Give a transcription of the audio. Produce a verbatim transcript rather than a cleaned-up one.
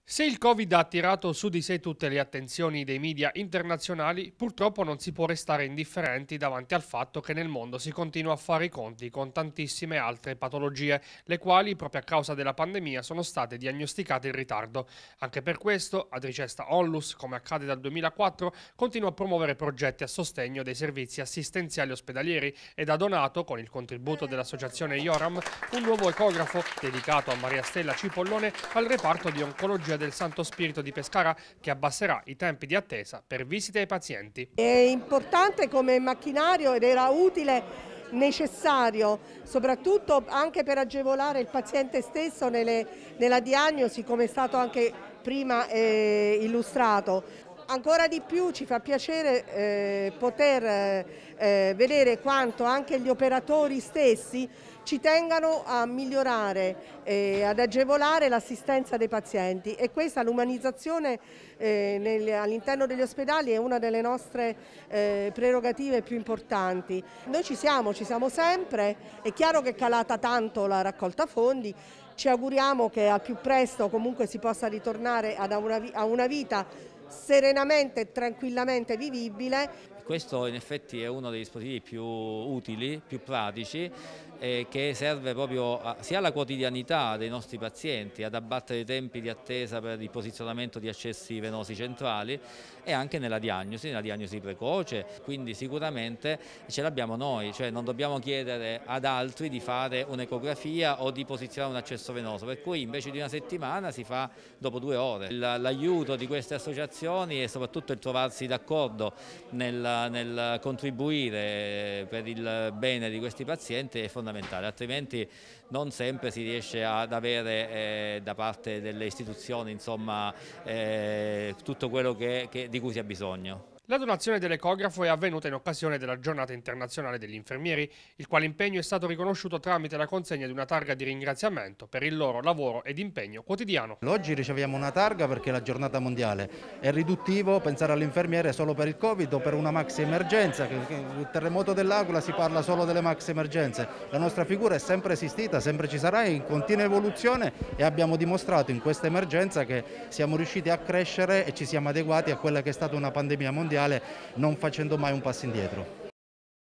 Se il Covid ha attirato su di sé tutte le attenzioni dei media internazionali, purtroppo non si può restare indifferenti davanti al fatto che nel mondo si continua a fare i conti con tantissime altre patologie, le quali proprio a causa della pandemia sono state diagnosticate in ritardo. Anche per questo, Adricesta Onlus, come accade dal duemilaquattro, continua a promuovere progetti a sostegno dei servizi assistenziali ospedalieri ed ha donato, con il contributo dell'associazione IORAM, un nuovo ecografo dedicato a Maria Stella Cipollone al reparto di oncologia del Santo Spirito di Pescara, che abbasserà i tempi di attesa per visite ai pazienti. È importante come macchinario ed era utile, necessario, soprattutto anche per agevolare il paziente stesso nelle, nella diagnosi, come è stato anche prima eh, illustrato. Ancora di più ci fa piacere eh, poter eh, vedere quanto anche gli operatori stessi ci tengano a migliorare e ad agevolare l'assistenza dei pazienti, e questa, l'umanizzazione eh, all'interno degli ospedali, è una delle nostre eh, prerogative più importanti. Noi ci siamo, ci siamo sempre, è chiaro che è calata tanto la raccolta fondi, ci auguriamo che al più presto comunque si possa ritornare ad una, a una vita serenamente e tranquillamente vivibile. Questo in effetti è uno dei dispositivi più utili, più pratici, eh, che serve proprio a, sia alla quotidianità dei nostri pazienti, ad abbattere i tempi di attesa per il posizionamento di accessi venosi centrali, e anche nella diagnosi, nella diagnosi precoce. Quindi sicuramente ce l'abbiamo noi, cioè non dobbiamo chiedere ad altri di fare un'ecografia o di posizionare un accesso venoso, per cui invece di una settimana si fa dopo due ore. L'aiuto di queste associazioni e soprattutto il trovarsi d'accordo nel nel contribuire per il bene di questi pazienti è fondamentale, altrimenti non sempre si riesce ad avere eh, da parte delle istituzioni, insomma, eh, tutto quello che, che, di cui si ha bisogno. La donazione dell'ecografo è avvenuta in occasione della Giornata internazionale degli infermieri, il quale impegno è stato riconosciuto tramite la consegna di una targa di ringraziamento per il loro lavoro ed impegno quotidiano. Oggi riceviamo una targa perché è la giornata mondiale. È riduttivo pensare all'infermiere solo per il Covid o per una maxi emergenza. Il terremoto dell'Aquila si parla solo delle maxi emergenze. La nostra figura è sempre esistita, sempre ci sarà, in continua evoluzione, e abbiamo dimostrato in questa emergenza che siamo riusciti a crescere e ci siamo adeguati a quella che è stata una pandemia mondiale, non facendo mai un passo indietro.